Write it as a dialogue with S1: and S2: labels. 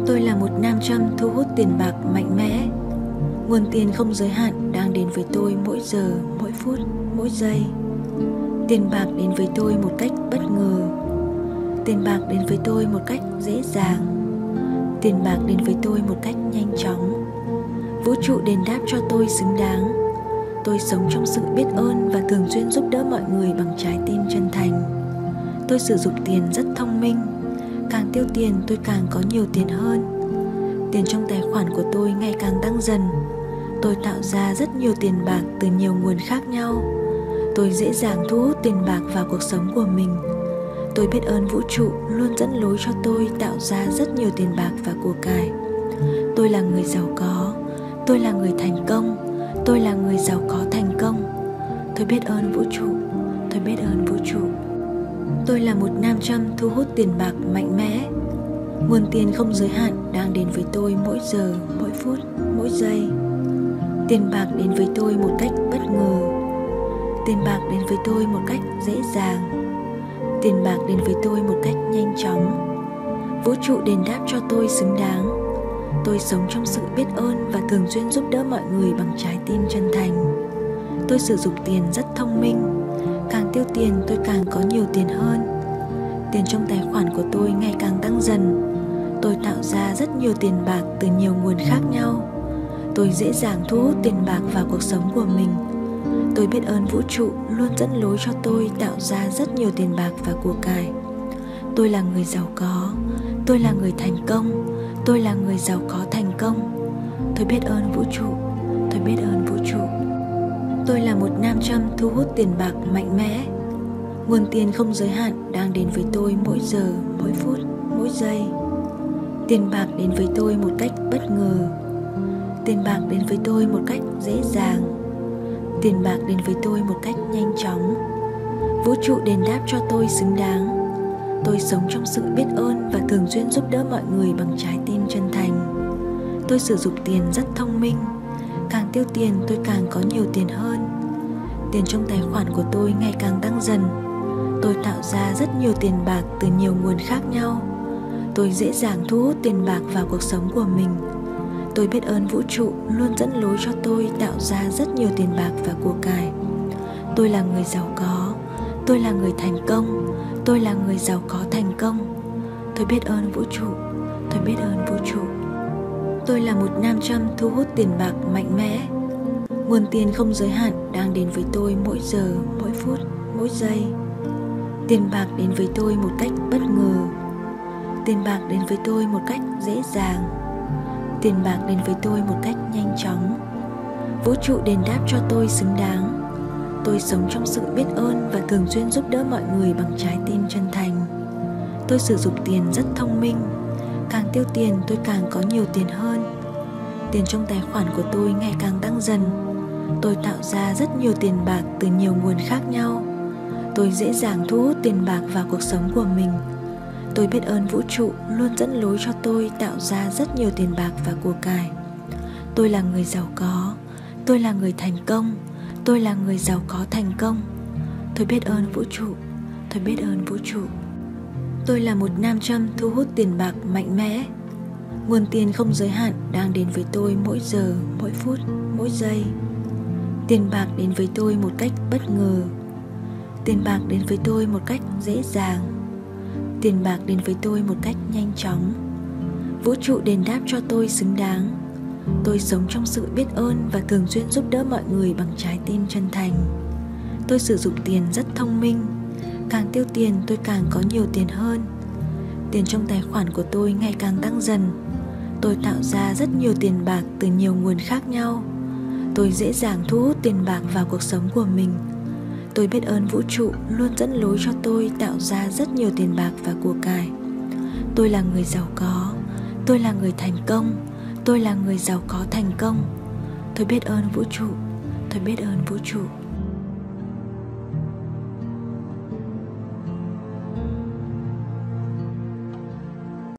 S1: Tôi là một nam châm thu hút tiền bạc mạnh mẽ. Nguồn tiền không giới hạn đang đến với tôi mỗi giờ, mỗi phút, mỗi giây. Tiền bạc đến với tôi một cách bất ngờ. Tiền bạc đến với tôi một cách dễ dàng. Tiền bạc đến với tôi một cách nhanh chóng. Vũ trụ đền đáp cho tôi xứng đáng. Tôi sống trong sự biết ơn và thường xuyên giúp đỡ mọi người bằng trái tim chân thành. Tôi sử dụng tiền rất thông minh. Càng tiêu tiền tôi càng có nhiều tiền hơn. Tiền trong tài khoản của tôi ngày càng tăng dần. Tôi tạo ra rất nhiều tiền bạc từ nhiều nguồn khác nhau. Tôi dễ dàng thu hút tiền bạc vào cuộc sống của mình. Tôi biết ơn vũ trụ luôn dẫn lối cho tôi tạo ra rất nhiều tiền bạc và của cải. Tôi là người giàu có. Tôi là người thành công. Tôi là người giàu có thành công. Tôi biết ơn vũ trụ. Tôi biết ơn vũ trụ. Tôi là một nam châm thu hút tiền bạc mạnh mẽ. Nguồn tiền không giới hạn đang đến với tôi mỗi giờ, mỗi phút, mỗi giây. Tiền bạc đến với tôi một cách bất ngờ. Tiền bạc đến với tôi một cách dễ dàng. Tiền bạc đến với tôi một cách nhanh chóng. Vũ trụ đền đáp cho tôi xứng đáng. Tôi sống trong sự biết ơn và thường xuyên giúp đỡ mọi người bằng trái tim chân thành. Tôi sử dụng tiền rất thông minh. Càng tiêu tiền tôi càng có nhiều tiền hơn. Tiền trong tài khoản của tôi ngày càng tăng dần. Tôi tạo ra rất nhiều tiền bạc từ nhiều nguồn khác nhau. Tôi dễ dàng thu hút tiền bạc vào cuộc sống của mình. Tôi biết ơn vũ trụ luôn dẫn lối cho tôi tạo ra rất nhiều tiền bạc và của cải. Tôi là người giàu có. Tôi là người thành công. Tôi là người giàu có thành công. Tôi biết ơn vũ trụ. Tôi biết ơn vũ trụ. Tôi là một nam châm thu hút tiền bạc mạnh mẽ. Nguồn tiền không giới hạn đang đến với tôi mỗi giờ, mỗi phút, mỗi giây. Tiền bạc đến với tôi một cách bất ngờ. Tiền bạc đến với tôi một cách dễ dàng. Tiền bạc đến với tôi một cách nhanh chóng. Vũ trụ đền đáp cho tôi xứng đáng. Tôi sống trong sự biết ơn và thường xuyên giúp đỡ mọi người bằng trái tim chân thành. Tôi sử dụng tiền rất thông minh. Càng tiêu tiền tôi càng có nhiều tiền hơn. Tiền trong tài khoản của tôi ngày càng tăng dần. Tôi tạo ra rất nhiều tiền bạc từ nhiều nguồn khác nhau. Tôi dễ dàng thu hút tiền bạc vào cuộc sống của mình. Tôi biết ơn vũ trụ luôn dẫn lối cho tôi tạo ra rất nhiều tiền bạc và của cải. Tôi là người giàu có. Tôi là người thành công. Tôi là người giàu có thành công. Tôi biết ơn vũ trụ. Tôi biết ơn vũ trụ. Tôi là một nam châm thu hút tiền bạc mạnh mẽ. Nguồn tiền không giới hạn đang đến với tôi mỗi giờ, mỗi phút, mỗi giây. Tiền bạc đến với tôi một cách bất ngờ. Tiền bạc đến với tôi một cách dễ dàng. Tiền bạc đến với tôi một cách nhanh chóng. Vũ trụ đền đáp cho tôi xứng đáng. Tôi sống trong sự biết ơn và thường xuyên giúp đỡ mọi người bằng trái tim chân thành. Tôi sử dụng tiền rất thông minh. Càng tiêu tiền tôi càng có nhiều tiền hơn. Tiền trong tài khoản của tôi ngày càng tăng dần. Tôi tạo ra rất nhiều tiền bạc từ nhiều nguồn khác nhau. Tôi dễ dàng thu hút tiền bạc vào cuộc sống của mình. Tôi biết ơn vũ trụ luôn dẫn lối cho tôi tạo ra rất nhiều tiền bạc và của cải. Tôi là người giàu có. Tôi là người thành công. Tôi là người giàu có thành công. Tôi biết ơn vũ trụ. Tôi biết ơn vũ trụ. Tôi là một nam châm thu hút tiền bạc mạnh mẽ. Nguồn tiền không giới hạn đang đến với tôi mỗi giờ, mỗi phút, mỗi giây. Tiền bạc đến với tôi một cách bất ngờ. Tiền bạc đến với tôi một cách dễ dàng. Tiền bạc đến với tôi một cách nhanh chóng. Vũ trụ đền đáp cho tôi xứng đáng. Tôi sống trong sự biết ơn và thường xuyên giúp đỡ mọi người bằng trái tim chân thành. Tôi sử dụng tiền rất thông minh. Càng tiêu tiền tôi càng có nhiều tiền hơn. Tiền trong tài khoản của tôi ngày càng tăng dần. Tôi tạo ra rất nhiều tiền bạc từ nhiều nguồn khác nhau. Tôi dễ dàng thu hút tiền bạc vào cuộc sống của mình. Tôi biết ơn vũ trụ luôn dẫn lối cho tôi tạo ra rất nhiều tiền bạc và của cải. Tôi là người giàu có. Tôi là người thành công. Tôi là người giàu có thành công. Tôi biết ơn vũ trụ. Tôi biết ơn vũ trụ.